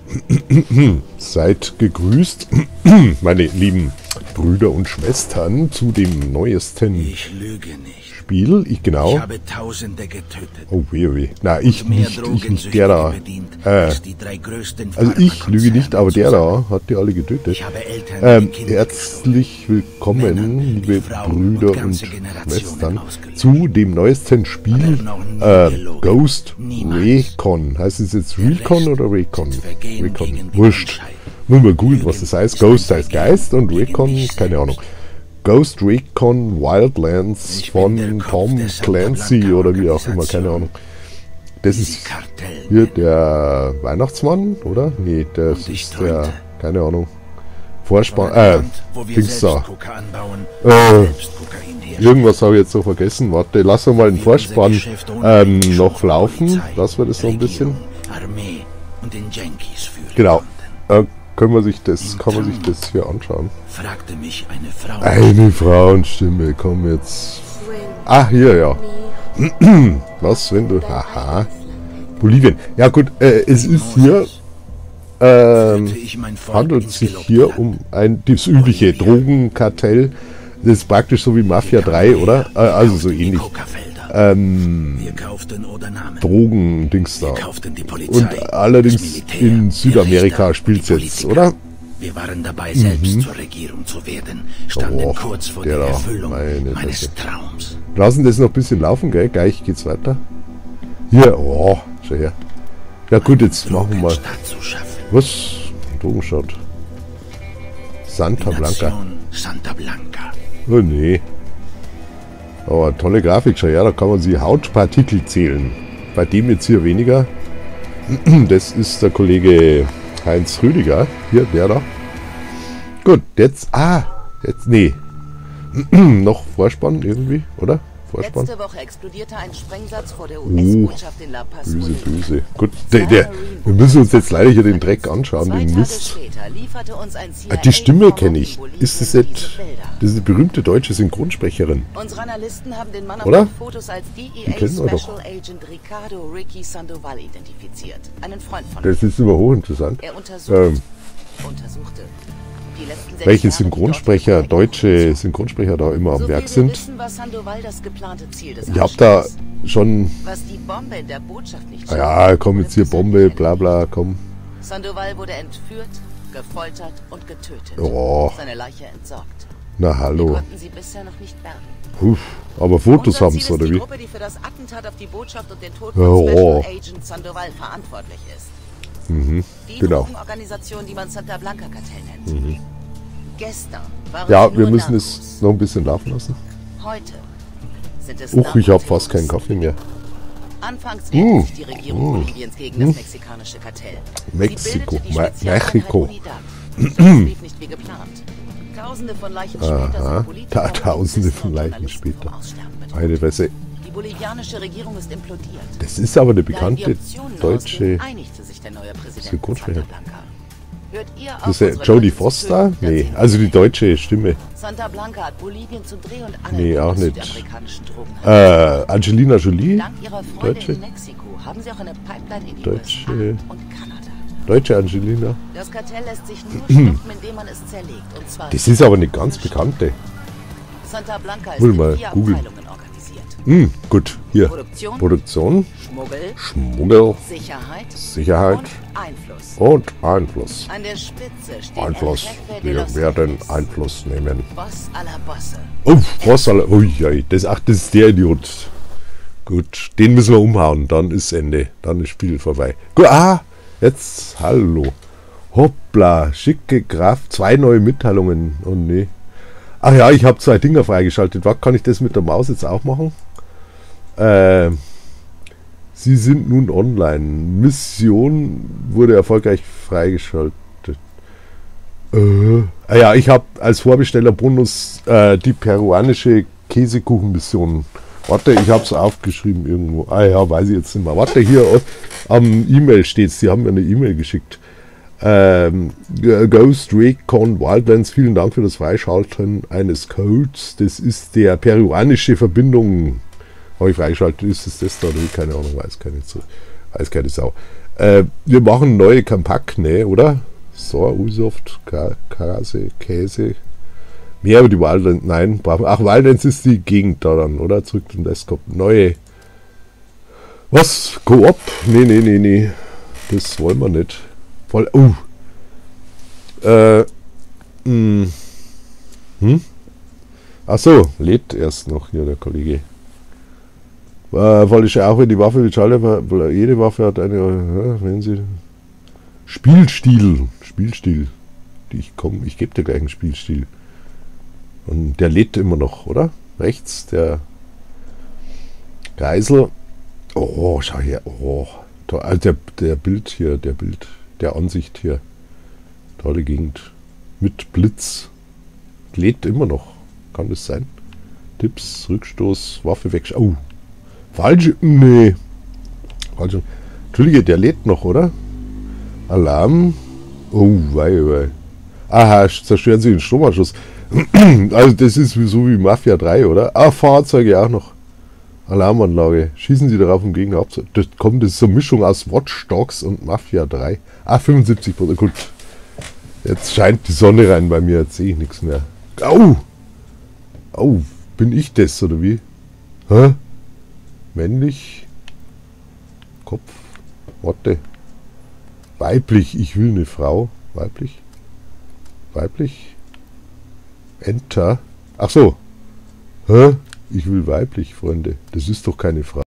Seid gegrüßt, meine lieben Brüder und Schwestern, zu dem neuesten Ich lüge nicht. Spiel. Genau. Ich habe Tausende getötet. Oh weh, oh weh. Na, ich nicht, der da. Also Also ich lüge nicht, aber der da hat die alle getötet. Ich habe Eltern und Kinder Herzlich willkommen, Männern, liebe Frauen Brüder und und ganze Generationen Schwestern, ausgelöscht. zu dem neuesten Spiel noch nie gelogen. Ghost Niemals. Recon. Heißt es jetzt Recon oder Recon? sind Vergehen Recon. gegen die Wurscht. Menschheit. Nur mal googeln, was das heißt. ist ein Ghost heißt Vergehen Geist und gegen Recon, mich keine Ahnung. selbst. Ghost Recon Wildlands Ich bin der von Kopf Tom der Santa Clancy Blanca oder wie auch immer, keine Organisation. Ahnung. Das Diese ist Kartell hier nennen. der Weihnachtsmann, oder? Nee, das Und ich ist träumte. der, keine Ahnung, Von Vorspann, einem Land, wo wir Dings selbst da. Coca anbauen, Äh, selbst Kokain herstellen. Irgendwas habe ich jetzt noch vergessen. Warte, lassen wir mal den Wir Vorspann unser Geschäft ohne noch von laufen. Polizei, Lassen wir das noch ein bisschen. Regierung, Armee und den Yankees führen Genau. konnten. Kann man sich das hier anschauen? Fragte mich eine Frau. Eine Frauenstimme, komm jetzt. Ah, hier, ja. Was, wenn du... Aha. Bolivien. Ja gut, es ist hier... Führte ich mein Volk handelt ins sich gelobte hier Land. um das übliche Drogenkartell. Das ist praktisch so wie Mafia 3, oder? Also so kauften die ähnlich. Coca-Felder. Wir kauften oder nahmen. Drogendings da. Wir kauften die Polizei, Und allerdings das Militär, in die Südamerika Richter, spielt's die jetzt, Politiker. oder? Wir waren dabei, selbst zur Regierung zu werden, standen Oh, kurz vor der der da, Erfüllung meine meines Fresse. Traums. Lassen das noch ein bisschen laufen, gell? Gleich geht's weiter. Hier, oh, schau her. Ja gut, jetzt machen wir mal. Drogenstadt zu schaffen. Was? Drogenstadt. Santa Die Blanca. Nation Santa Blanca. Oh nee. Aber tolle Grafik, schau her, da kann man sie Hautpartikel zählen. Bei dem jetzt hier weniger. Das ist der Kollege Heinz Rüdiger. Hier, der da. Gut, jetzt. Jetzt. Nee. Noch Vorspann irgendwie, oder? Vorspann. Letzte Woche explodierte ein Sprengsatz vor der US-Botschaft in La Paz. Böse, Bolivien. böse. Gut, wir müssen uns jetzt leider hier den Dreck anschauen, 2 den Tage Mist. später lieferte uns ein CIA Die Stimme Vorrat kenne in ich. Bolivien Ist das diese nicht... Felder. Das ist eine berühmte deutsche Synchronsprecherin. Unsere Analysten haben den Mann auf Oder? den Fotos als DEA kennen wir doch. Special Agent Ricardo Ricky Sandoval identifiziert. Einen Freund von Das ist aber hochinteressant. Er untersuchte. Die letzten 6 Welche Jahre, die Synchronsprecher, dort deutsche Synchronsprecher da immer am so Werk viel sind. wir wissen, war Sandoval das geplante Ziel des Ich hab da Anschlags. schon... Was die Bombe in der Botschaft nicht Ja, komm jetzt hier Bombe, bla bla, komm. Sandoval wurde entführt, gefoltert und getötet. Oh. Seine Leiche entsorgt. Na Wir hallo. konnten sie bisher noch nicht bergen. Uff, aber Fotos Unser haben Ziel sie, ist oder die wie? Gruppe, die für das Attentat auf die Botschaft und den Tod Ja, von Special oh. Agent Sandoval verantwortlich ist. Die genau. Drogenorganisation, die man Santa Blanca Kartell nennt. Gestern waren Ja, es wir nur müssen Narcos. es noch ein bisschen laufen lassen. Heute sind es Uch, ich hab fast keinen Kaffee mehr. Anfangs wehrte sich die Regierung Boliviens gegen das mexikanische Kartell. Mexiko, Sie bildete die Spezialeinheit Mexiko. Unidad. Doch das lief nicht wie geplant. Tausende von Leichen später Aha, sind Politiker, Tausende Polizisten von und Leichen Journalisten später. vom Aussterben bedroht. Eine Fresse. Die bolivianische Regierung ist implodiert. Das ist aber eine Da die bekannte Optionen deutsche... ausgingen, einigte sich der neue Präsident Synchronsprecher. Santa Blanca. Hört ihr auf, Das ist ja unsere Jodie Leute zu Foster? töten, dann Nee, sehen wir also die sie. deutsche Stimme. Santa Blanca hat Bolivien zum Dreh- und Nee, Angelpunkt auch des nicht. südamerikanischen Drogenhandels. Angelina Jolie? Dank ihrer Freunde Deutsche? in Mexiko haben sie auch eine Pipeline in die Deutsche- USA und Kanada. Deutsche Angelina? Das Kartell lässt sich nur stoppen, indem man es zerlegt. Und zwar Das ist aber eine ganz bekannte. Santa Blanca ist Will in mal 4 googeln. Abteilungen organisiert. Gut, hier. Produktion, Produktion, Schmuggel, Schmuggel, Sicherheit Sicherheit und Einfluss. und Einfluss. An der Spitze steht Einfluss. El Jefe de Wir los werden Jefes, Einfluss nehmen. Boss aller Bosse. Was soll er? Ui, das ist der Idiot. Gut, den müssen wir umhauen, dann ist Ende. Dann ist Spiel vorbei. Gut, jetzt, hallo. Hoppla, schicke Kraft, 2 neue Mitteilungen. Oh nee. Ach ja, ich habe 2 Dinger freigeschaltet. Was kann ich das mit der Maus jetzt auch machen? Sie sind nun online. Mission wurde erfolgreich freigeschaltet. Ja, ich habe als Vorbestellerbonus die peruanische Käsekuchenmission. Warte, ich habe es aufgeschrieben irgendwo. Ja, weiß ich jetzt nicht mehr. Warte, hier am E-Mail steht es. Sie haben mir eine E-Mail geschickt. Ghost Recon Wildlands, vielen Dank für das Freischalten eines Codes. Das ist der peruanische Verbindung. Habe ich freigeschaltet, ist es das da oder wie? Keine Ahnung, weiß keine Sau. Wir machen neue Kampagne, oder? So, Usoft, Käse. Mehr über die Wildlands, nein. Ach, Wildlands ist die Gegend da dann, oder? Zurück zum Desktop. Neue. Was? Koop? Nee. Das wollen wir nicht. Voll. Achso, lädt erst noch hier der Kollege. Weil ich auch, wenn die Waffe mit Schalter, jede Waffe hat eine, wenn sie. Spielstil. Ich gebe dir gleich einen Spielstil. Und der lädt immer noch, oder? Rechts, der Geisel. Oh, schau her. Oh, toll. Also der Bild hier, der Ansicht hier. Tolle Gegend. Mit Blitz. Lädt immer noch. Kann das sein? Tipps, Rückstoß, Waffe weg. Oh. Falsche. Nee. Falsche. Entschuldige, der lädt noch, oder? Alarm. Oh, wei. Aha, zerstören Sie den Stromanschluss. Also das ist so wie Mafia 3, oder? Ah, Fahrzeuge auch noch. Alarmanlage. Schießen Sie darauf, um Gegner abzuhalten. Das ist so eine Mischung aus Watch Dogs und Mafia 3. Ah, 75%. Gut. Jetzt scheint die Sonne rein bei mir. Jetzt sehe ich nichts mehr. Au! Au, bin ich das, oder wie? Hä? Männlich? Kopf? Warte. Weiblich, ich will eine Frau. Weiblich? Enter. Ach so. Hä? Ich will weiblich, Freunde. Das ist doch keine Frau.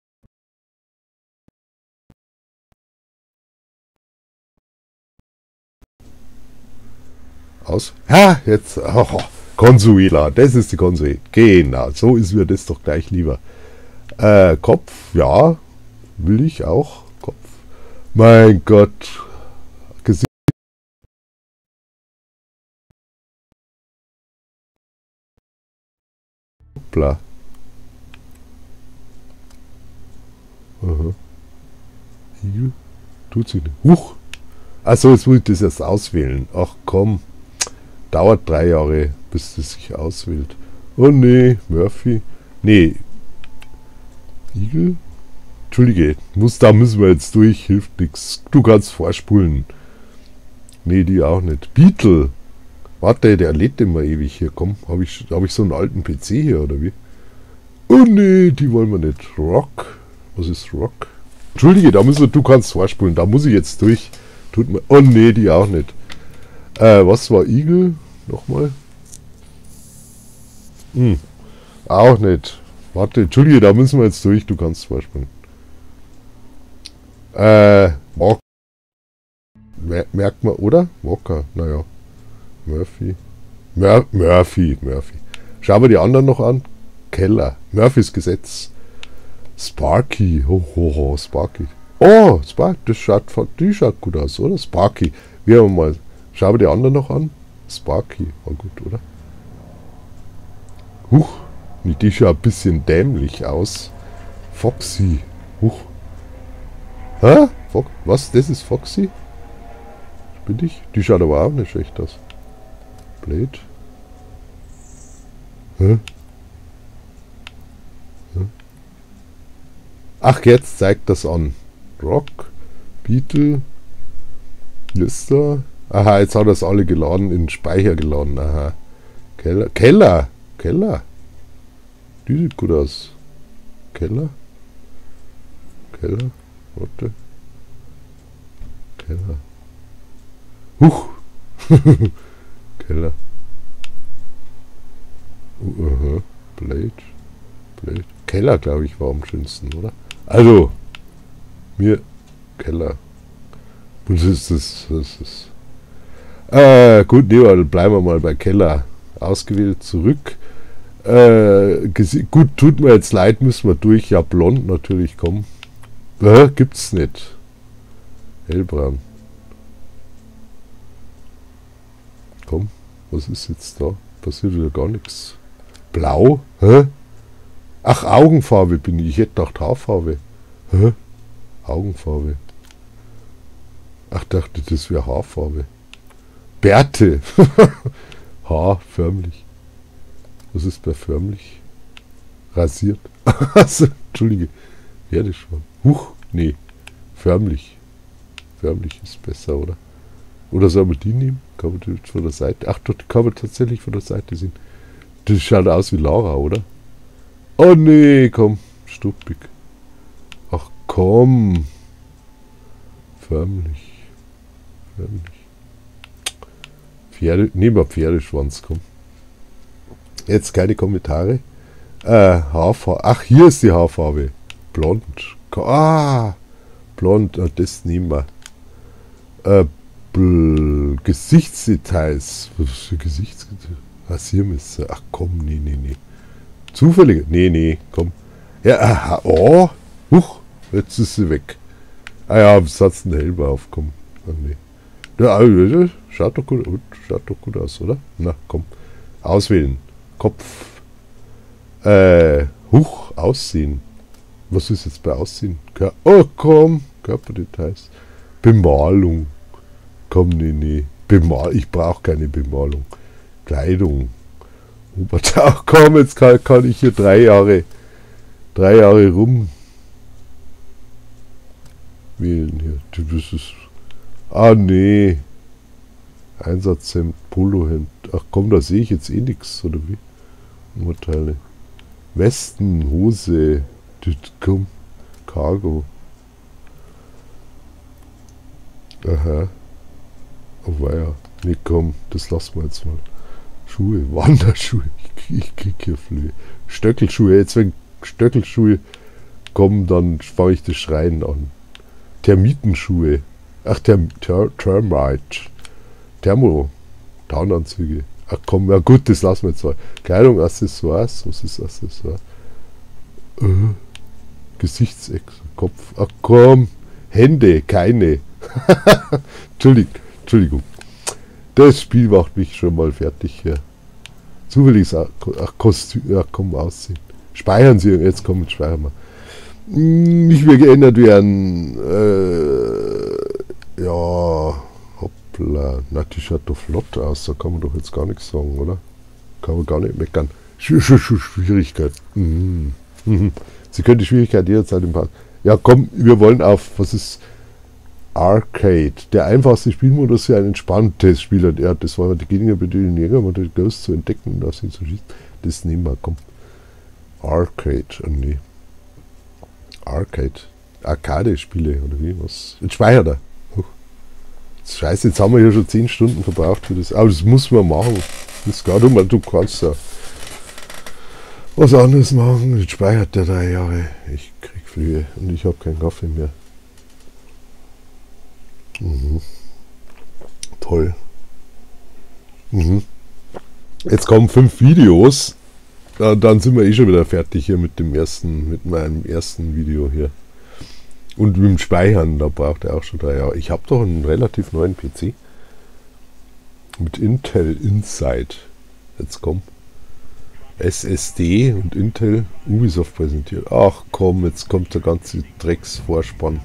Aus. Ha, jetzt. Oh, Consuela. Das ist die Consuela. Genau. So ist mir das doch gleich lieber. Kopf. Ja. Will ich auch. Kopf. Mein Gott. Gesicht. Hoppla. Aha. Hier. Tut sie nicht. Huch. Achso, jetzt muss ich das erst auswählen. Ach komm. Dauert 3 Jahre, bis das sich auswählt. Oh nee, Murphy. Nee. Igel? Entschuldige, da müssen wir jetzt durch, hilft nichts. Du kannst vorspulen. Nee, die auch nicht. Beetle. Warte, der lädt immer ewig hier. Komm, hab ich so einen alten PC hier, oder wie? Oh nee, die wollen wir nicht. Rock. Was ist Rock? Entschuldige, du kannst vorspulen. Da muss ich jetzt durch. Tut mir. Oh nee, die auch nicht. Was war Igel? Nochmal. Auch nicht. Warte, Entschuldige, da müssen wir jetzt durch. Du kannst vorspulen. Walker. Merkt man, oder? Walker, naja. Murphy. Murphy. Schauen wir die anderen noch an. Keller. Murphys Gesetz. Sparky. Ho, Sparky. Oh, Sparky. Die schaut gut aus, oder? Sparky. Wir haben mal. Schauen wir die anderen noch an. Sparky. War gut, oder? Huch. Die schaut ein bisschen dämlich aus. Foxy. Huch. Hä? Was? Das ist Foxy? Bin ich? Die schaut aber auch nicht schlecht aus. Blade. Hä? Ach, jetzt zeigt das an. Rock. Beetle. Lister. Aha, jetzt hat er es alle geladen, in den Speicher geladen. Aha. Keller. Die sieht gut aus. Keller. Warte. Keller. Huch. Keller. Blade. Keller, glaube ich, war am schönsten, oder? Also. Keller. Und das ist. Gut, nee, dann bleiben wir mal bei Keller. Ausgewählt, zurück. Gut, tut mir jetzt leid, müssen wir durch. Ja, blond natürlich, komm. Gibt's nicht. Hellbraun. Komm, was ist jetzt da? Passiert wieder gar nichts. Blau? Hä? Ach, Augenfarbe bin ich. Ich hätte gedacht Haarfarbe. Hä? Augenfarbe. Ach, dachte, das wäre Haarfarbe. Bärte. Haar, förmlich. Was ist bei förmlich? Rasiert. Also, Entschuldige. Werde schon. Huch, nee. Förmlich. Förmlich ist besser, oder? Oder soll man die nehmen? Kann man die von der Seite... Ach, die kann man tatsächlich von der Seite sehen. Das schaut aus wie Laura, oder? Oh nee, komm. Stuppig. Ach komm. Förmlich. Nehmen wir Pferdeschwanz, komm. Jetzt keine Kommentare. Haarfarbe. Ach, hier ist die Haarfarbe. Blond. Blond. Das nehmen wir. Gesichtsdetails. Was für Gesichtsdetails? Rasiermesser. Ach komm, nee. Zufällige. Nee, komm. Ja, aha. Oh. Huch. Jetzt ist sie weg. Ah ja, was hat's denn Helm auf? Komm. Ach, nee. Ja, schaut doch gut aus, oder? Na, komm. Auswählen. Kopf. Aussehen. Was ist jetzt bei Aussehen? Oh, komm. Körperdetails. Bemalung. Komm, nee. Ich brauche keine Bemalung. Kleidung. Obertauch. Komm, jetzt kann ich hier 3 Jahre rum wählen hier. Das ist... Ah, nee. Einsatzhemd, Polohemd. Ach komm, da sehe ich jetzt eh nichts, oder wie? Urteile. Westen, Hose. Komm. Cargo. Aha. Oh weia. Nee, komm, das lassen wir jetzt mal. Schuhe, Wanderschuhe. Ich krieg hier Flöhe. Stöckelschuhe. Jetzt wenn Stöckelschuhe kommen, dann fange ich das Schreien an. Termitenschuhe. Ach, Termite. Tarnanzüge. Ach komm, ja gut, das lassen wir jetzt mal. Kleidung, Accessoires. Was ist Accessoire? Gesichtsex, Kopf. Ach komm. Hände, keine. Entschuldigung. Das Spiel macht mich schon mal fertig hier. Zufälliges Kostüm. Ja, komm, aussehen. Speichern Sie. Jetzt kommen, speichern wir. Nicht mehr geändert werden. Ja. Hoppla. Na, die schaut doch flott aus. Da kann man doch jetzt gar nichts sagen, oder? Kann man gar nicht meckern. Schwierigkeit. Sie können die Schwierigkeit jederzeit im Pass. Ja, komm, wir wollen auf, was ist Arcade? Der einfachste Spielmodus für ein entspanntes Spiel. Ja, das war die Gegner bedürfen Jäger, um den Ghost zu entdecken und auf ihn zu schießen. Das nehmen wir, komm. Arcade, nee. Arcade-Spiele, oder wie? Was? Jetzt speichert er. Scheiße, jetzt haben wir hier schon 10 Stunden verbraucht für das. Aber das muss man machen. Das ist gar nicht, du kannst ja was anderes machen. Jetzt speichert der 3 Jahre. Ich krieg Flühe und ich habe keinen Kaffee mehr. Toll. Jetzt kommen 5 Videos. Dann sind wir eh schon wieder fertig hier mit meinem ersten Video hier. Und mit dem Speichern, da braucht er auch schon 3 Jahre. Ich habe doch einen relativ neuen PC. Mit Intel Inside. Jetzt komm. SSD und Intel Ubisoft präsentiert. Ach komm, jetzt kommt der ganze Drecksvorspann.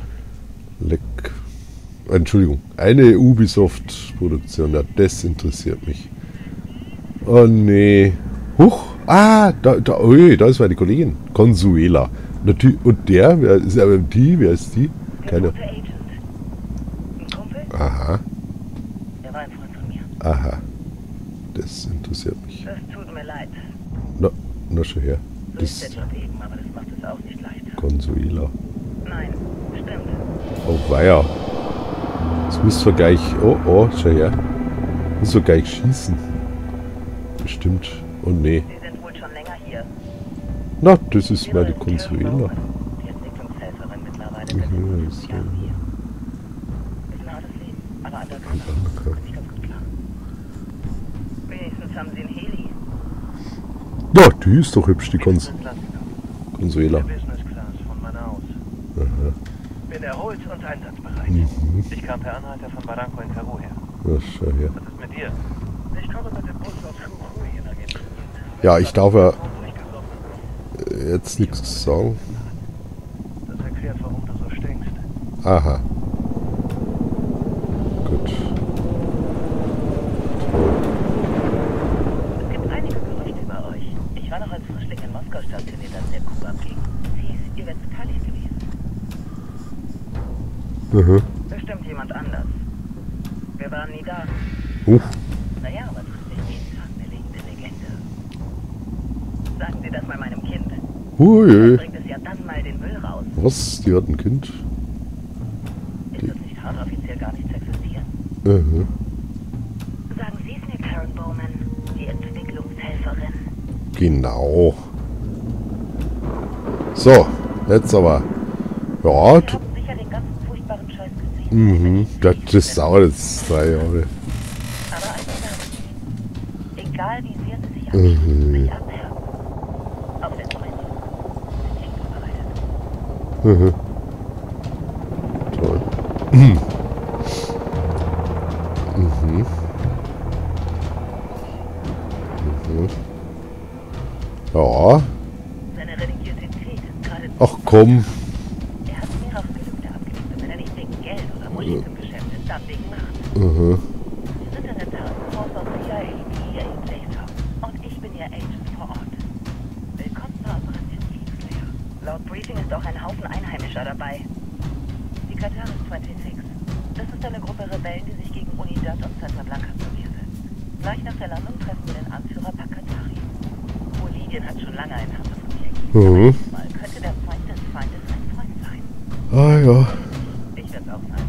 Entschuldigung. Eine Ubisoft-Produktion. Ja, das interessiert mich. Oh nee. Huch. Ah, da ist meine Kollegin. Consuela. Und der? Wer ist die? Keine. Aha. Er war ein Freund von mir. Aha. Das interessiert mich. Das tut mir leid. Na schon her. So ist der Job eben, aber das macht es auch nicht leichter. Consuela. Nein, stimmt. Oh weia. Jetzt müssen wir gleich... Oh, schon her. Müssen wir gleich schießen. Bestimmt. Oh nee. Sie sind wohl schon länger hier. Na, das ist meine Consuela. Die Entwicklungshelferin mittlerweile seit 5 Jahren hier. Ist ein hartes Leben, aber undercover kommt nicht ganz gut klar. Wenigstens haben sie einen Heli. Ja, die ist doch hübsch, die Consuela. Business Class von meiner aus. Aha. Bin erholt und einsatzbereit. Ich kam per Anhalter von Barranco in Peru her. Ja, schau her. Was ist mit dir? Ich komme mit dem Bus aus Jujuy in Argentinien. Ja, ich darf ja jetzt nichts sagen. Das erklärt, warum du so stinkst. Aha. Gut. Toll. Es gibt einige Gerüchte über euch. Ich war noch als Frischling in Moskau stationiert, als der Coup abging. Es hieß, ihr werdet Kali gewesen. Bestimmt jemand anders. Wir waren nie da. Naja, aber du bist jeden Tag eine lebende Legende. Sagen Sie das mal meinem Kind. Hui. Bringt es ja dann mal den Müll raus. Was? Die hat ein Kind? Ist das nicht hart, offiziell gar nicht zu existieren? Sagen Sie es mir, Karen Bowman, die Entwicklungshelferin. Genau. So, jetzt aber. Ja, Sie haben sicher den ganzen furchtbaren Scheiß gesehen. das dauert jetzt 3 Jahre. Aber eins sagen Sie, egal wie sehr Sie sich anstrengen, sich abhärten, auf den Moment sind Sie vorbereitet. Toll. Ja. Seine Religiosität ist gerade... Ach komm. Er hat mehrere Gelübde abgelegt und wenn er nicht wegen Geld oder Muschis im Geschäft ist, dann wegen Macht. Sie sind in der Tat Force of CIA, DEA und Laser. Und ich bin Ihr Agent vor Ort. Willkommen bei Operation Kingslayer. Laut Briefing ist auch ein Haufen Einheimischer dabei. Die Kataris 26. Das ist eine Gruppe Rebellen, die sich gegen Unidad und Santa Blanca zur Wehr setzt. Gleich nach der Landung treffen wir den Anführer Pakatari. Bolivien hat schon lange ein hartes Objekt. Aber diesmal könnte der Feind des Feindes ein Freund sein. Ah ja. Ich werde es auch sein.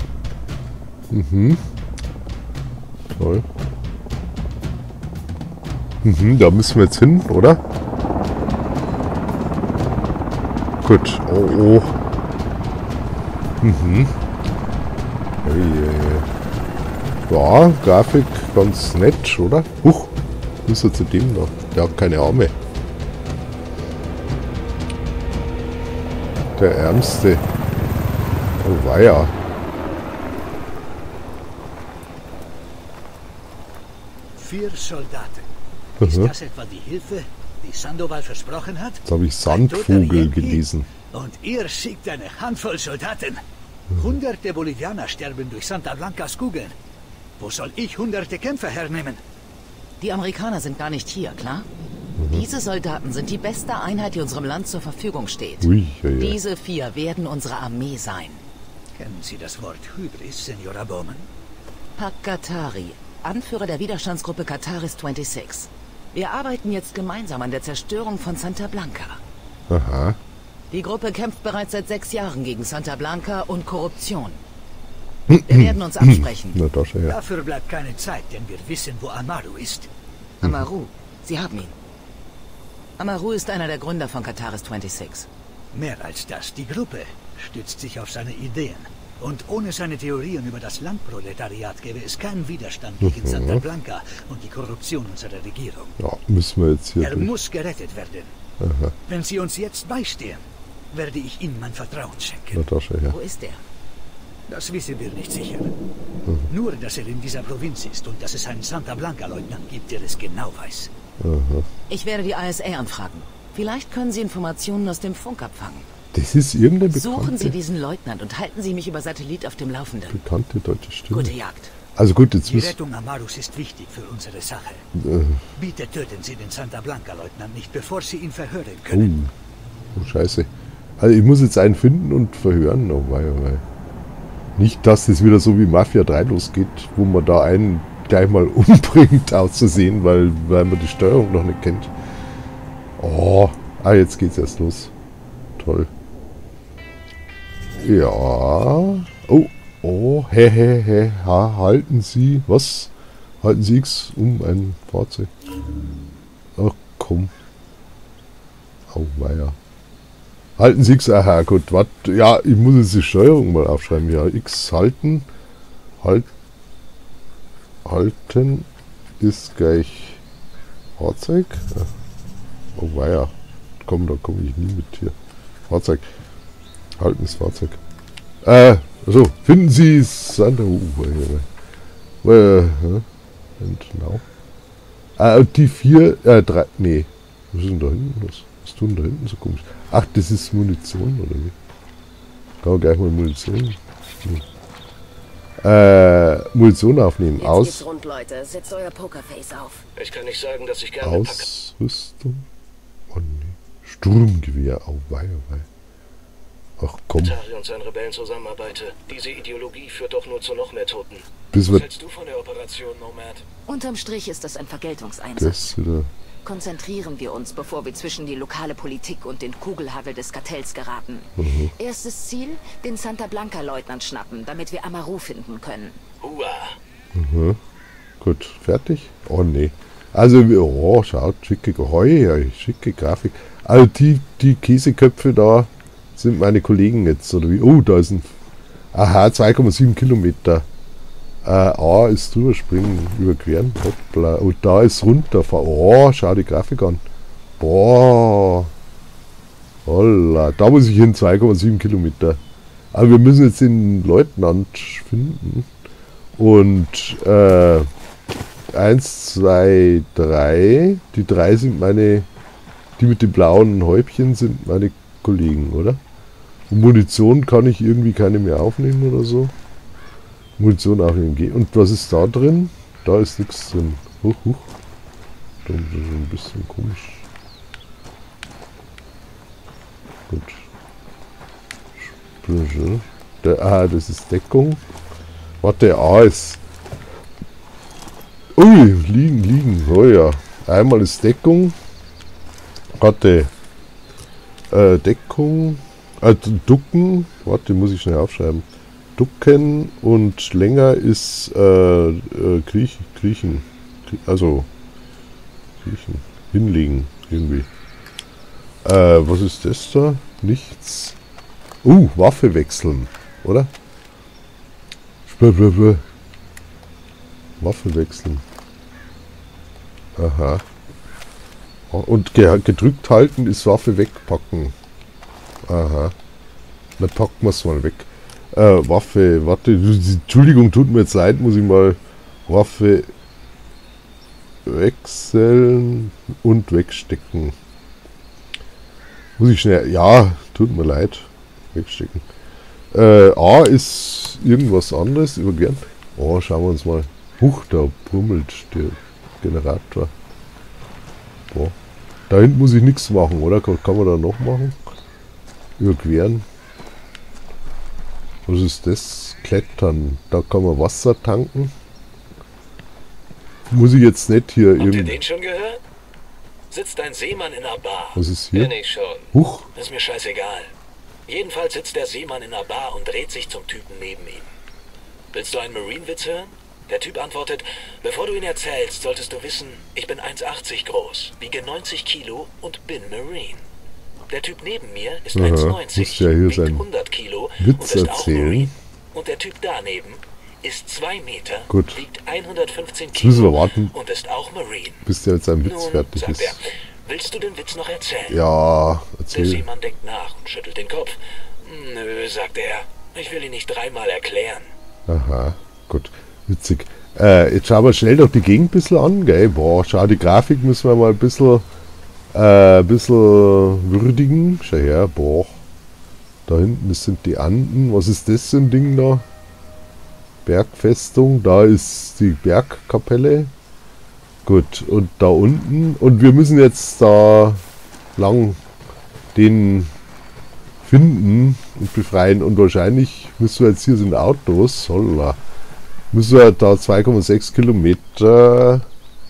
Toll. Da müssen wir jetzt hin, oder? Gut. Oh. Ja, Grafik ganz nett, oder? Huch, ist er zu dem noch? Der hat keine Arme. Der Ärmste. Oh weia. Vier Soldaten. Ist das etwa die Hilfe, die Sandoval versprochen hat? Jetzt habe ich Sandvogel gelesen. Und ihr schickt eine Handvoll Soldaten. Hunderte Bolivianer sterben durch Santa Blancas Kugeln. Wo soll ich hunderte Kämpfer hernehmen? Die Amerikaner sind gar nicht hier, klar? Diese Soldaten sind die beste Einheit, die unserem Land zur Verfügung steht. Ui, ja. Diese 4 werden unsere Armee sein. Kennen Sie das Wort Hybris, Senora Bowman? Pakatari, Anführer der Widerstandsgruppe Kataris 26. Wir arbeiten jetzt gemeinsam an der Zerstörung von Santa Blanca. Aha. Die Gruppe kämpft bereits seit 6 Jahren gegen Santa Blanca und Korruption. Wir werden uns absprechen. Natascha, ja. Dafür bleibt keine Zeit, denn wir wissen, wo Amaru ist. Amaru, Sie haben ihn. Amaru ist einer der Gründer von Kataris 26. Mehr als das, die Gruppe stützt sich auf seine Ideen. Und ohne seine Theorien über das Landproletariat gäbe es keinen Widerstand gegen Santa Blanca und die Korruption unserer Regierung. Ja, müssen wir jetzt hier Er durch. muss gerettet werden. Wenn Sie uns jetzt beistehen, werde ich Ihnen mein Vertrauen schenken. Natascha, ja. Wo ist er? Das wissen wir nicht sicher. Nur, dass er in dieser Provinz ist und dass es einen Santa Blanca-Leutnant gibt, der es genau weiß. Ich werde die ISA anfragen. Vielleicht können Sie Informationen aus dem Funk abfangen. Das ist irgendeine Suchen Sie bekannte, diesen Leutnant und halten Sie mich über Satellit auf dem Laufenden. bekannte deutsche Stimme. Gute Jagd. Also gut, jetzt Die müssen... Rettung Amarus ist wichtig für unsere Sache. Bitte töten Sie den Santa Blanca-Leutnant nicht, bevor Sie ihn verhören können. Oh, scheiße. Also ich muss jetzt einen finden und verhören. Oh wei, oh wei. Nicht, dass das wieder so wie Mafia 3 losgeht, wo man da einen gleich mal umbringt, auszusehen, weil man die Steuerung noch nicht kennt. Oh, jetzt geht's erst los. Toll. Ja. Oh, halten Sie, was? Halten Sie X um ein Fahrzeug. Ach komm. Oh weia. Halten Sie X, aha, gut, warte. Ja, ich muss jetzt die Steuerung mal aufschreiben. Ja, X halten. Halten ist gleich Fahrzeug. Ja. Oh weia. Komm, da komme ich nie mit hier. Fahrzeug. Halten ist Fahrzeug. Also, finden Sie es an der die 4, 3, nee. Was ist denn da hinten? Was tun da hinten so komisch? Ach, das ist Munition, oder wie? Kann man gleich mal Munition. Munition aufnehmen. Jetzt Aus. geht's rund, Leute. Setzt euer Pokerface auf. Ich kann nicht sagen, dass ich gerne Ausrüstung. Oh nee. Sturmgewehr. Oh wei, oh wei. Ach komm. Katari und seinen Rebellen zusammenarbeite. Diese Ideologie führt doch nur zu noch mehr Toten. Bis Was hältst du von der Operation Nomad? Unterm Strich ist das ein Vergeltungseinsatz. das wieder. Konzentrieren wir uns, bevor wir zwischen die lokale Politik und den Kugelhagel des Kartells geraten. Erstes Ziel, den Santa Blanca-Leutnant schnappen, damit wir Amaru finden können. Hua. Gut, fertig? Oh nee. Also, oh, schaut, schicke schicke Grafik. Also die Käseköpfe da sind meine Kollegen jetzt, oder wie? Oh, da ist ein... Aha, 2,7 Kilometer. A ist drüber springen, überqueren. Hoppla. Und da ist runterfahren. Oh, schau die Grafik an. Boah. Holla. Da muss ich hin, 2,7 Kilometer. Aber wir müssen jetzt den Leutnant finden. Und 1, 2, 3. Die 3 sind meine... Die mit den blauen Häubchen sind meine Kollegen, oder? Und Munition kann ich irgendwie keine mehr aufnehmen oder so. Munition aufnehmen. Und was ist da drin? Da ist nichts drin. Huch. Das ist ein bisschen komisch. Gut. Das ist Deckung. Warte, A ist... Ui, liegen. Oh ja. Einmal ist Deckung. Warte. Deckung. Ducken. Warte, muss ich schnell aufschreiben. Ducken und länger ist kriechen. Also kriechen. Hinlegen irgendwie. Was ist das da? Nichts. Waffe wechseln, oder? Waffe wechseln. Aha. Und gedrückt halten ist Waffe wegpacken. Aha. Dann packen wir es mal weg. Waffe, warte, Entschuldigung, tut mir jetzt leid, muss ich mal Waffe wechseln und wegstecken. Muss ich schnell, ja, tut mir leid, wegstecken. A ist irgendwas anderes, übergern. Oh, schauen wir uns mal. Huch, da brummelt der Generator. Boah. Da hinten muss ich nichts machen, oder? Kann man da noch machen? Überqueren. Was ist das? Klettern. Da kann man Wasser tanken. Muss ich jetzt nicht hier Habt ihr irgendwie... den schon gehört? Sitzt ein Seemann in einer Bar. Was ist hier? Kenn ich schon. Huch. Ist mir scheißegal. Jedenfalls sitzt der Seemann in einer Bar und dreht sich zum Typen neben ihm. Willst du einen Marine-Witz hören? Der Typ antwortet, bevor du ihn erzählst, solltest du wissen, ich bin 1,80 groß, wiege 90 Kilo und bin Marine. Der Typ neben mir ist 1,90, ja hier wiegt sein 100 Kilo Witz und ist auch erzählen. Marine. Und der Typ daneben ist 2 Meter, Gut. wiegt 115 Jetzt müssen wir Kilo warten, und ist auch Marine. bis der mit seinem Witz Nun, fertig sagt ist. er, willst du den Witz noch erzählen? Ja, Der erzähl. Seemann denkt nach und schüttelt den Kopf. Nö, sagt er, ich will ihn nicht 3-mal erklären. Aha, gut. Witzig. Jetzt schauen wir schnell doch die Gegend ein bisschen an, gell? Boah, schau, die Grafik müssen wir mal ein bisschen würdigen. Schau her, boah. Da hinten, das sind die Anden. Was ist das für ein Ding da? Bergfestung. Da ist die Bergkapelle. Gut, und da unten. Und wir müssen jetzt da lang den finden und befreien. Und wahrscheinlich müssen wir jetzt, hier sind Autos. Holla. Müssen wir da 2,6 Kilometer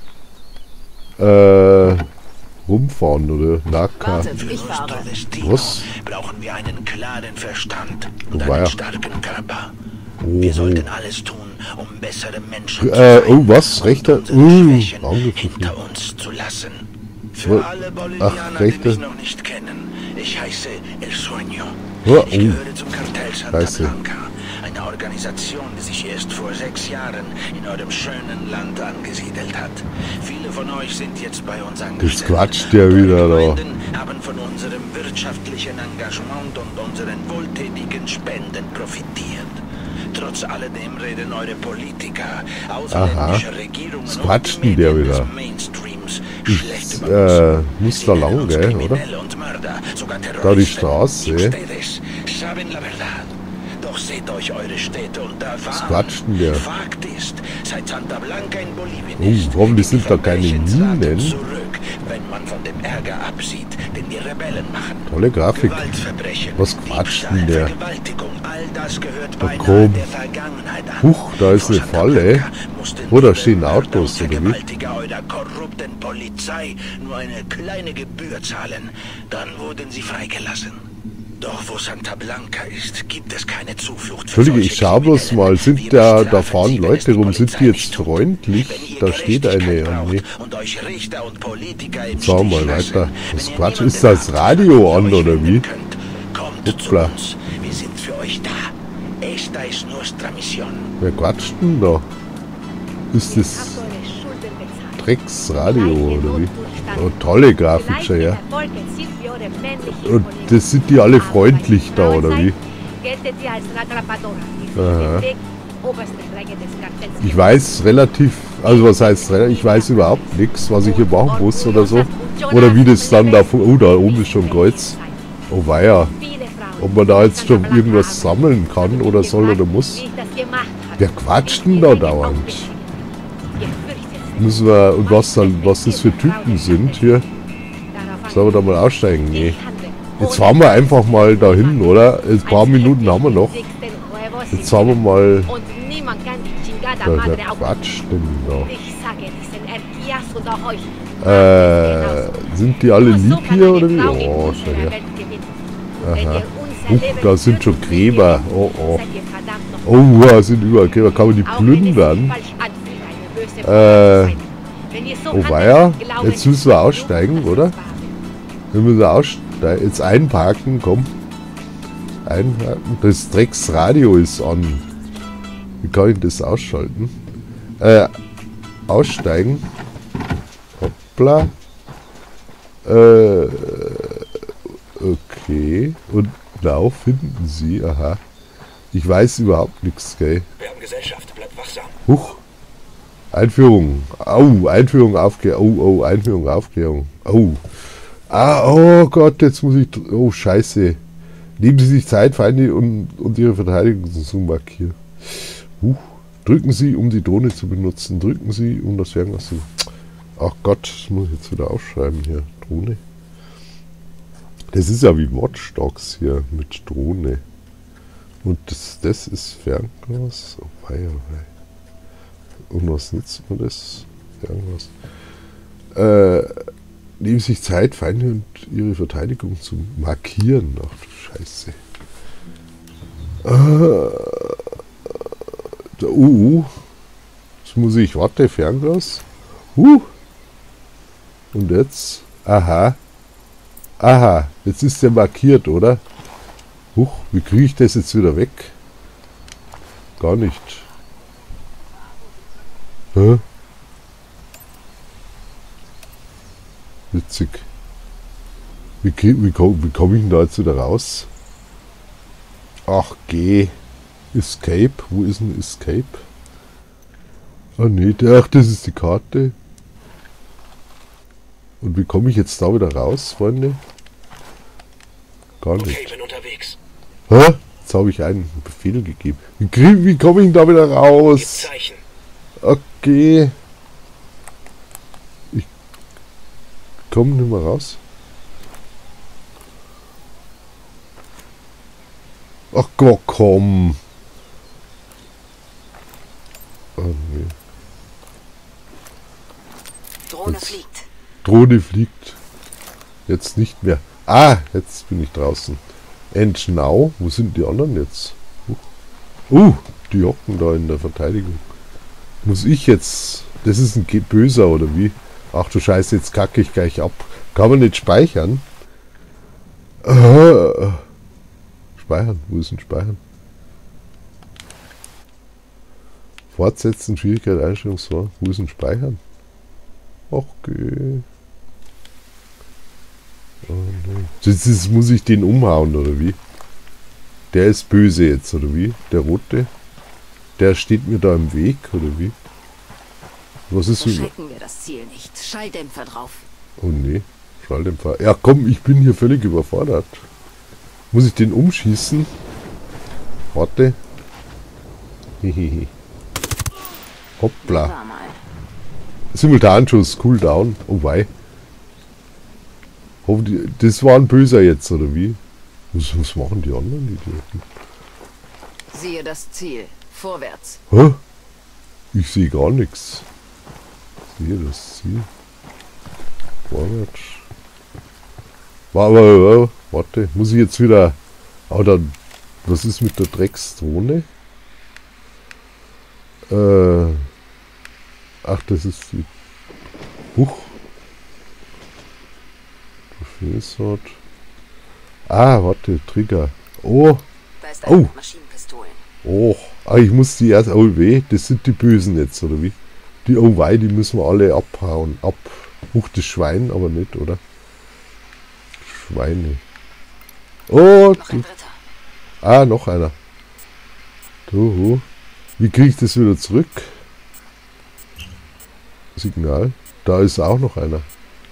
rumfahren, oder? Naka. Wartet, ich fahre. Was? Brauchen wir einen klaren Verstand und War ja. einen starken Körper. Oh, Wir sollten alles tun, um bessere Menschen zu oh, was? Rechter? Schwächen Angegriffen. hinter uns zu lassen. Wo- Für alle Bolivianer, die rechte. mich noch nicht kennen, ich heiße El Sueño. Ja, Ich gehöre zum Kartell Santa Scheiße. Blanca, eine Organisation, die sich erst vor 6 Jahren in eurem schönen Land angesiedelt hat. Viele von euch sind jetzt bei uns angestellt. quatscht der Eure wieder da. Gemeinden haben von unserem wirtschaftlichen Engagement und unseren wohltätigen Spenden profitiert. Trotz alledem reden eure Politiker, ausländische Regierungen Was und quatscht die denn der Medien des wieder? Mainstreams Ich, schlecht über uns. muss Sie da nennen lang, uns gell, oder? Kriminelle und Mörder, sogar Da die Terroristen. Straße. Ustedes saben la verdad. Doch seht euch eure Städte unter Was Wahn. quatscht denn der? Fakt ist, seit Santa Blanca in Bolivien ist, hoffentlich sind da keine Minen. zurück, wenn man von dem Ärger absieht, den die Rebellen machen. Tolle Grafik. Gewaltverbrechen, Was quatscht denn Diebstahl, der? Vergewaltigung, all das gehört Da beinahe komm. der Vergangenheit an. Huch, da ist Vor eine Santa Falle. Blanca mussten Oh, da die stehen Mörder Autos, und oder wie? Vergewaltiger eurer korrupten Polizei nur eine kleine Gebühr zahlen. Dann wurden sie freigelassen. Doch wo Santa Blanca ist, gibt es keine Zuflucht für Entschuldige, solche ich schau bloß Kriminelle. mal, sind Wir da bestrafen fahren sie, wenn Leute es die rum, sind die Polizei jetzt nicht tut. freundlich? Wenn ihr Da steht eine, Gerechtigkeit oh nee. braucht und euch Richter und Politiker im Schauen wir Stich mal lassen, weiter. wenn Was ihr Quatsch, niemanden ist das habt, Radio an an den ihr euch oder wenden wie? könnt, kommt Hoppla. zu uns. Wir sind für euch da. Esta es nuestra misión. Wer quatscht denn da? Ist das Drecksradio oder wie? Oh, tolle Grafik schon, ja. Und das sind die alle freundlich da, oder wie? Aha. Ich weiß relativ, also was heißt relativ, ich weiß überhaupt nichts, was ich hier machen muss oder so. Oder wie das dann da, oh, da oben ist schon ein Kreuz. Oh weia. Ob man da jetzt schon irgendwas sammeln kann oder soll oder muss. Wer quatscht denn da dauernd? Müssen wir, und was das für Typen sind hier? Sollen wir da mal aussteigen? Nee. Jetzt fahren wir einfach mal dahin, oder? Ein paar Minuten haben wir noch. Jetzt fahren wir mal. Wer quatscht denn da? Sind die alle lieb hier oder wie? Oh, schau her. Aha. Da sind schon Gräber. Oh, oh. Oh, da sind überall Gräber. Kann man die plündern? Oh weia. Jetzt müssen wir aussteigen, oder? Wir müssen aussteigen. Jetzt einparken, komm. Einparken. Das Drecksradio ist an. Wie kann ich das ausschalten? Aussteigen. Hoppla. Okay. Und Lauf finden Sie. Aha. Ich weiß überhaupt nichts, gell? Wir haben Gesellschaft, bleib wachsam. Huch. Einführung. Au, Einführung, Aufklärung. Oh, Einführung, Aufklärung. Oh. Ah, oh Gott, jetzt muss ich... Oh, scheiße. Nehmen Sie sich Zeit, Feinde und Ihre Verteidigung zu markieren. Drücken Sie, um die Drohne zu benutzen. Drücken Sie, um das Fernglas zu... Ach Gott, das muss ich jetzt wieder aufschreiben hier. Drohne. Das ist ja wie Watch Dogs hier mit Drohne. Und das ist Fernglas. Oh, wei, oh, wei. Und was nützt man das? Fernglas. Nehmen sich Zeit, Feinde und ihre Verteidigung zu markieren. Ach du Scheiße. Jetzt muss ich, warte, Fernglas. Und jetzt? Aha. Aha, jetzt ist der markiert, oder? Huch, wie kriege ich das jetzt wieder weg? Gar nicht. Hä? Witzig. Wie komme ich denn da jetzt wieder raus? Ach, geh. Escape. Wo ist denn Escape? Ah, nee, ach, das ist die Karte. Und wie komme ich jetzt da wieder raus, Freunde? Gar nicht. Okay, bin unterwegs. Hä? Jetzt habe ich einen Befehl gegeben. Wie komme ich denn da wieder raus? Zeichen. Okay. Ich komme nicht mehr raus. Ach Gott, komm. Oh, nee. Drohne Jetzt. fliegt. Drohne fliegt. Jetzt nicht mehr. Ah, jetzt bin ich draußen. Now. Wo sind die anderen jetzt? Die hocken da in der Verteidigung. Muss ich jetzt... Das ist ein Böser, oder wie? Ach du Scheiße, jetzt kacke ich gleich ab. Kann man nicht speichern? Speichern. Wo ist denn Speichern? Fortsetzen, Schwierigkeit, Einstellungswahl. Wo ist denn Speichern? Okay. Oh, nee. Jetzt muss ich den umhauen, oder wie? Der ist böse jetzt, oder wie? Der rote? Der steht mir da im Weg, oder wie? Was ist so? Verschrecken wir das Ziel nicht. Schalldämpfer drauf. Oh nee, Schalldämpfer. Ja komm, ich bin hier völlig überfordert. Muss ich den umschießen? Warte. Hehehe. Hoppla. War mal. Simultanschuss, Cooldown. Oh wei. Hoffentlich, das war ein Böser jetzt, oder wie? Was machen die anderen Idioten? Siehe das Ziel. Vorwärts. Hä? Ich sehe gar nichts. Sehe das Ziel. Vorwärts. Warte, muss ich jetzt wieder... Oh, dann... Was ist mit der Drecksdrohne? Ach, das ist die... Huch. Trophäensort. Ah, warte, Trigger. Oh. Da ist Oh. Maschinenpistolen. Oh. Ah, ich muss die erst... Oh weh, das sind die Bösen jetzt, oder wie? Die oh wei, die müssen wir alle abhauen. Huch, das Schwein, aber nicht, oder? Schweine. Oh. Noch ein dritter. Ah, noch einer. Wie kriege ich das wieder zurück? Signal. Da ist auch noch einer.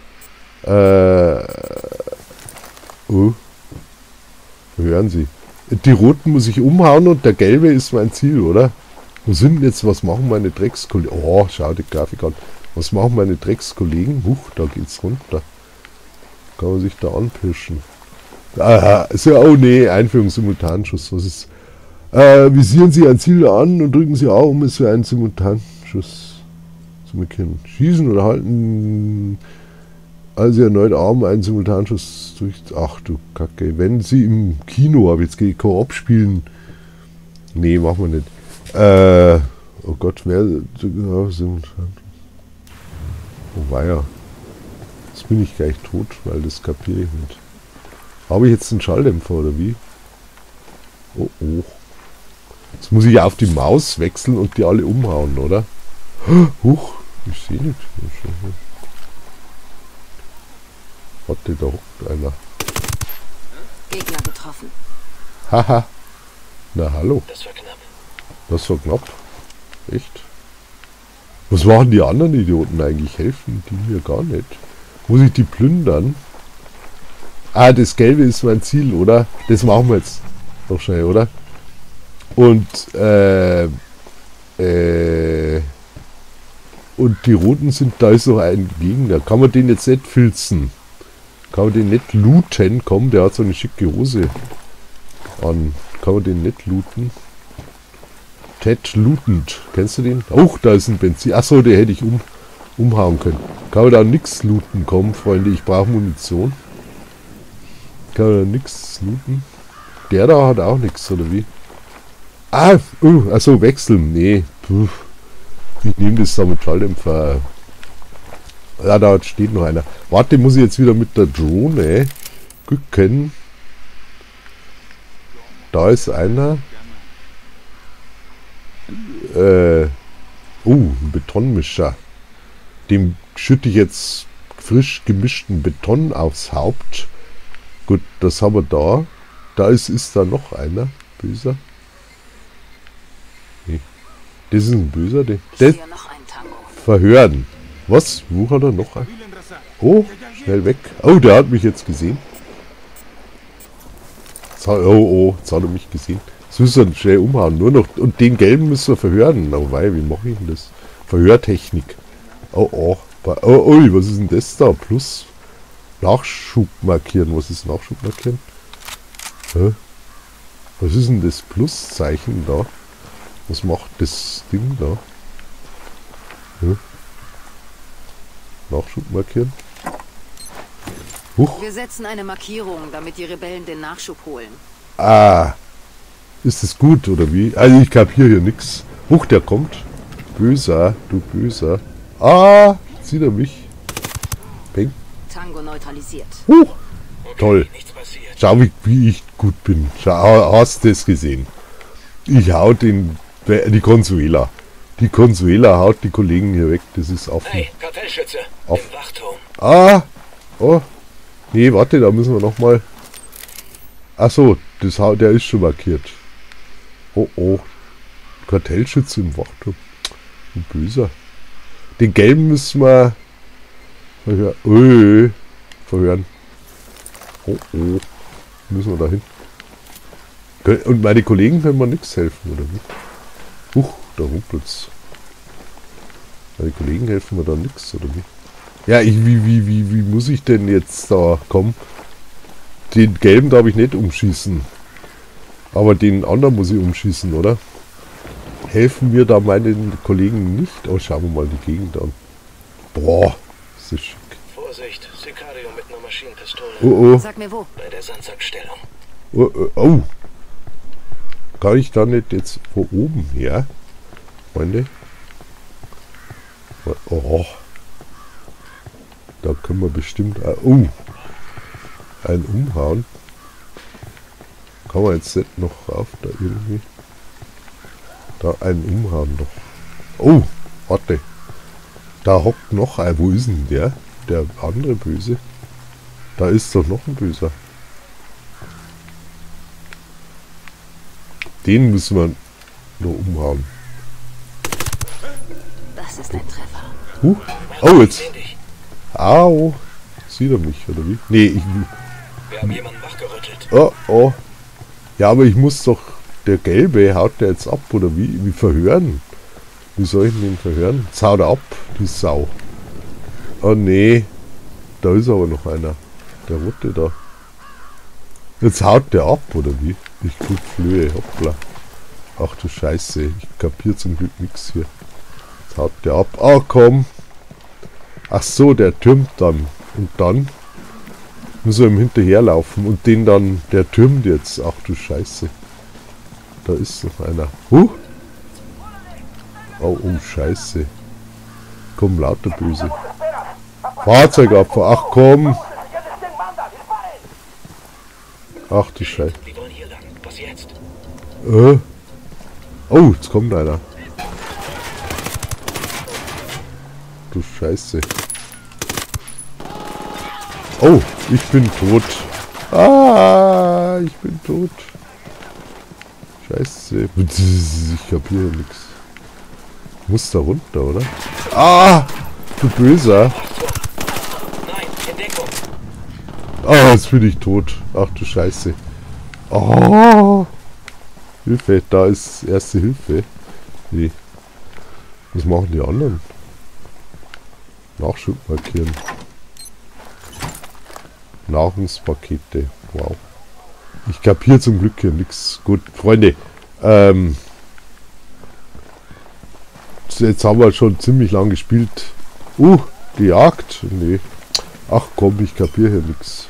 Hören Sie. Die roten muss ich umhauen und der gelbe ist mein Ziel, oder? Wo sind denn jetzt, was machen meine Dreckskollegen? Oh, schau die Grafik an. Was machen meine Dreckskollegen? Huch, da geht's runter. Kann man sich da anpirschen. Aha, so, oh nee, Einführung Simultanschuss. Was ist? Visieren Sie ein Ziel an und drücken Sie A, um es für einen Simultanschuss zu markieren. Schießen oder halten, also erneut A, um einen Simultanschuss durch... Ach du Kacke, wenn Sie im Kino, aber jetzt gehe ich Koop spielen. Nee, machen wir nicht. Oh Gott, wer... Simultanschuss. Oh weia. Jetzt bin ich gleich tot, weil das kapiere ich nicht. Habe ich jetzt einen Schalldämpfer oder wie? Oh oh. Jetzt muss ich auf die Maus wechseln und die alle umhauen, oder? Huch, ich sehe nicht. Warte, da hockt einer. Gegner getroffen. Haha. Na hallo. Das war knapp. Das war knapp. Echt? Was machen die anderen Idioten eigentlich? Helfen die mir gar nicht. Muss ich die plündern? Ah, das Gelbe ist mein Ziel, oder? Das machen wir jetzt noch schnell, oder? Und, und die Roten sind, da ist noch ein Gegner. Kann man den jetzt nicht filzen? Kann man den nicht looten? Komm, der hat so eine schicke Hose an. Kann man den nicht looten? Ted lootend. Kennst du den? Oh, da ist ein Benzin. Achso, den hätte ich umhauen können. Kann man da nichts looten? Komm, Freunde, ich brauche Munition. Kann man da nichts looten? Der da hat auch nichts, oder wie? Ah, achso, wechseln. Nee. Puh. Ich nehme das da mit Schalldämpfer. Ja, da steht noch einer. Warte, muss ich jetzt wieder mit der Drohne gucken. Da ist einer. Ein Betonmischer. Dem schütte ich jetzt frisch gemischten Beton aufs Haupt. Gut, das haben wir da. Da ist da noch einer. Böser. Nee. Das ist ein Böser. Das Hier noch ein Tango. verhören. Was? Wo hat er noch einen? Oh, schnell weg. Oh, der hat mich jetzt gesehen. Oh, jetzt hat er mich gesehen. Jetzt müssen wir schnell umhauen. Nur noch. Und den gelben müssen wir verhören. Oh wei, wie mache ich denn das? Verhörtechnik. Oh. Ui, was ist denn das da? Plus Nachschub markieren. Was ist Nachschub markieren? Hä? Was ist denn das Pluszeichen da? Was macht das Ding da? Hä? Nachschub markieren? Huch. Wir setzen eine Markierung, damit die Rebellen den Nachschub holen. Ah. Ist das gut, oder wie? Also ich kapiere hier nichts. Huch, der kommt. Böser, du Böser. Ah, sieht er mich. Peng. Tango neutralisiert. Okay, toll. Nichts passiert. Schau, wie ich gut bin. Schau, hast du es gesehen? Ich hau die Consuela. Die Consuela haut die Kollegen hier weg. Das ist offen. Hey, Kartellschütze. Auf. Im Wachturm. Ah. Oh. Nee, warte, da müssen wir nochmal. Achso, der ist schon markiert. Oh. Kartellschütze im Wachturm. Ein Böser. Den gelben müssen wir verhören. Oh. Müssen wir da hin. Und meine Kollegen können mir nichts helfen, oder wie? Da rumpelt's. Meine Kollegen helfen mir da nichts, oder wie? Ja, wie muss ich denn jetzt da kommen? Den gelben darf ich nicht umschießen. Aber den anderen muss ich umschießen, oder? Helfen mir da meine Kollegen nicht? Oh, schauen wir mal die Gegend an. Boah, das ist schick. Vorsicht, Sicario mit einer Maschinenpistole. Oh. Sag mir wo. Bei der Sandsackstellung. Oh. Kann ich da nicht jetzt von oben her? Freunde? Oh. Da können wir bestimmt... einen umhauen. Kann man jetzt nicht noch rauf da irgendwie? Da einen umhauen noch. Oh, warte. Da hockt noch ein. Wo ist denn der? Der andere Böse. Da ist doch noch ein Böser. Den müssen wir nur umhauen. Das ist ein Treffer. Oh, jetzt. Au. Sieht er mich, oder wie? Nee, Wir haben jemanden wachgerüttelt. Oh. Ja, aber ich muss doch... Der Gelbe haut der jetzt ab, oder wie? Wie verhören? Wie soll ich den verhören? Jetzt haut er ab, die Sau. Oh nee. Da ist aber noch einer. Der rote da. Jetzt haut der ab, oder wie? Ich krieg Flöhe, hoppla. Ach du Scheiße, ich kapier zum Glück nichts hier. Jetzt haut der ab. Oh komm. Ach so, der türmt dann. Und dann muss er ihm hinterherlaufen und den dann, der türmt jetzt. Ach du Scheiße. Da ist noch einer. Oh, Scheiße. Komm, lauter Böse. Fahrzeugabfahr. Ach komm. Ach du Scheiße. Die wollen hier lang. Was jetzt? Oh, jetzt kommt einer. Du Scheiße. Oh, ich bin tot. Ich bin tot. Scheiße. Ich kapiere nichts. Muss da runter, oder? Du Böser. Nein, in Deckung. Jetzt bin ich tot. Ach du Scheiße. Hilfe, da ist erste Hilfe. Nee. Was machen die anderen? Nachschub markieren. Nahrungspakete. Wow. Ich kapiere zum Glück hier nichts. Gut, Freunde. Jetzt haben wir schon ziemlich lang gespielt. Die Jagd? Nee. Ach komm, ich kapiere hier nichts.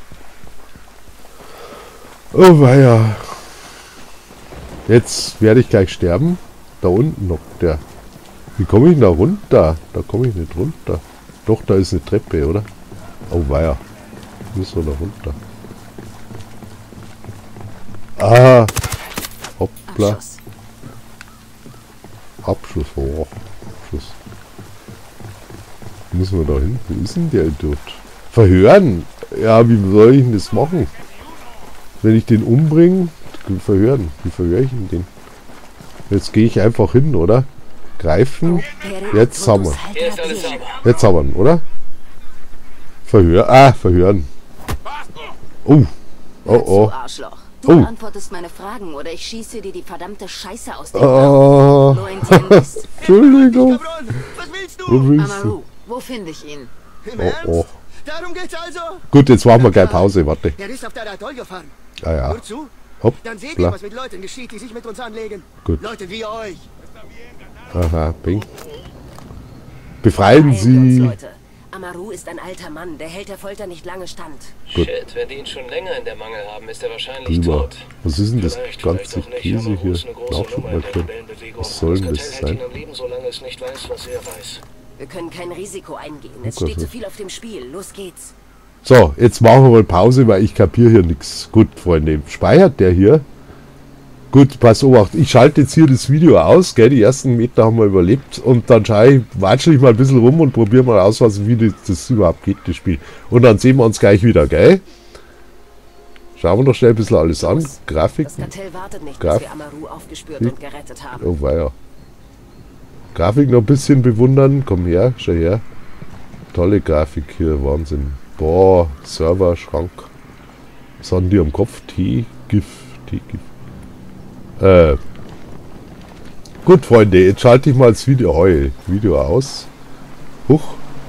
Oh weia. Jetzt werde ich gleich sterben. Da unten noch der. Wie komme ich denn da runter? Da komme ich nicht runter. Doch, da ist eine Treppe, oder? Oh weia. Müssen wir da runter. Hoppla. Abschuss. Oh, Abschuss. Müssen wir da hin? Wo ist denn der Idiot? Verhören? Ja, wie soll ich denn das machen? Wenn ich den umbringe, verhören. Wie verhöre ich denn den? Jetzt gehe ich einfach hin, oder? Greifen. Jetzt haben wir. Jetzt haben wir ihn, oder? Verhören. Oh. Arschloch. Du beantwortest meine Fragen oder ich schieße dir die verdammte Scheiße aus dem Entschuldigung. Was willst du? Wo willst du? Amaru, wo finde ich ihn? Im Ernst? Darum geht's also? Gut, jetzt machen wir gleich Pause, warte. Er ist auf der Atoll gefahren. Ja. Hört zu? Dann seht ihr, was mit Leuten geschieht, die sich mit uns anlegen. Gut. Leute wie euch. Aha, Bing. Befreien Sie. Leute. Amaru ist ein alter Mann, der hält der Folter nicht lange stand. Gut. Shit, wenn die ihn schon länger in der Mangel haben, ist er wahrscheinlich tot. Was ist denn das ganze Käse hier? Nachschubmarkieren. Was soll denn das sein? Wir können kein Risiko eingehen. Es steht zu viel auf dem Spiel. Los geht's. So, jetzt machen wir mal Pause, weil ich kapiere hier nichts. Gut, Freunde, speichert der hier? Gut, pass auf, ich schalte jetzt hier das Video aus, gell, die ersten Meter haben wir überlebt und dann watschel ich mal ein bisschen rum und probiere mal aus, wie das überhaupt geht, das Spiel. Und dann sehen wir uns gleich wieder, gell? Schauen wir noch schnell ein bisschen alles an. Grafiken. Das Kartell wartet nicht, bis wir Amaru aufgespürt und gerettet haben. Oh weia. Grafik noch ein bisschen bewundern, komm her, schau her. Tolle Grafik hier, Wahnsinn. Boah, Server, Schrank. Was haben die am Kopf? T-GIF. Gut, Freunde, jetzt schalte ich mal das Video aus. Huch.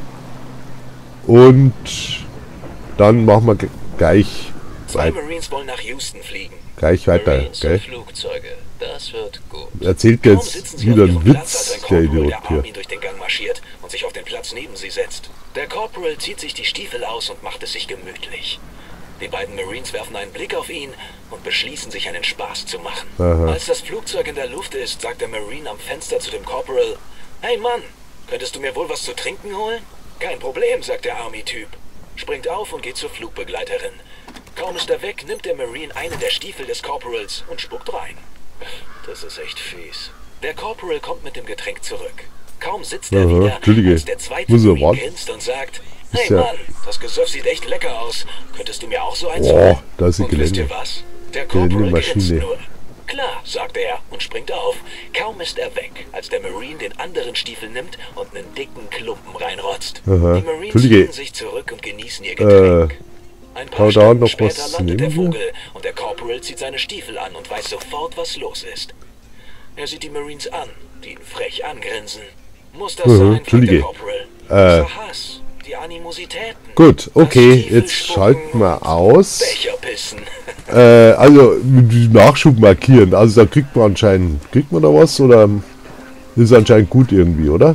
Und dann machen wir gleich 2 Marines wollen nach Houston fliegen. Gleich weiter, Marines gell? und Flugzeuge. Das wird gut. Erzählt Kaum jetzt sitzen sie wieder auf einen ihrem Platz, als Witz, ein der Corporal Idiot der hier. Army durch den Gang marschiert und sich auf den Platz neben sie setzt. Der Corporal zieht sich die Stiefel aus und macht es sich gemütlich. Die beiden Marines werfen einen Blick auf ihn und beschließen, sich einen Spaß zu machen. Aha. Als das Flugzeug in der Luft ist, sagt der Marine am Fenster zu dem Corporal: Hey Mann, könntest du mir wohl was zu trinken holen? Kein Problem, sagt der Army-Typ. Springt auf und geht zur Flugbegleiterin. Kaum ist er weg, nimmt der Marine einen der Stiefel des Corporals und spuckt rein. Das ist echt fies. Der Corporal kommt mit dem Getränk zurück. Kaum sitzt er wieder, als der zweite Marine grinst und sagt: Hey Mann, das Gesöff sieht echt lecker aus. Könntest du mir auch so eins holen? Da ist Und wisst ihr was? Der Corporal grinst Maschine. nur. Klar, sagt er und springt auf. Kaum ist er weg, als der Marine den anderen Stiefel nimmt und einen dicken Klumpen reinrotzt. Aha. Die Marines ziehen sich zurück und genießen ihr Getränk. Ein paar da Stunden noch später was landet der neben mir? Vogel und der Corporal zieht seine Stiefel an und weiß sofort, was los ist. Er sieht die Marines an, die ihn frech angrinsen. Muss das sein, fragt der Corporal. Dieser Hass, die Animositäten. Gut, okay, jetzt schalten wir aus. Becherpissen. Also, Nachschub markieren. Also, da kriegt man da was oder ist anscheinend gut irgendwie, oder?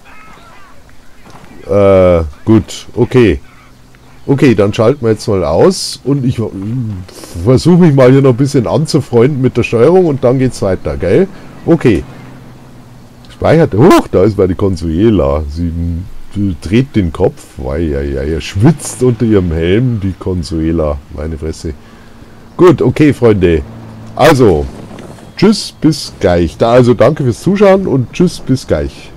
Gut, okay. Okay, dann schalten wir jetzt mal aus und ich versuche mich mal hier noch ein bisschen anzufreunden mit der Steuerung und dann geht's weiter, gell? Okay. Speichert. Huch, da ist meine Consuela. Sie dreht den Kopf. Er schwitzt unter ihrem Helm, die Consuela. Meine Fresse. Gut, okay, Freunde. Also, tschüss, bis gleich. Also, danke fürs Zuschauen und tschüss, bis gleich.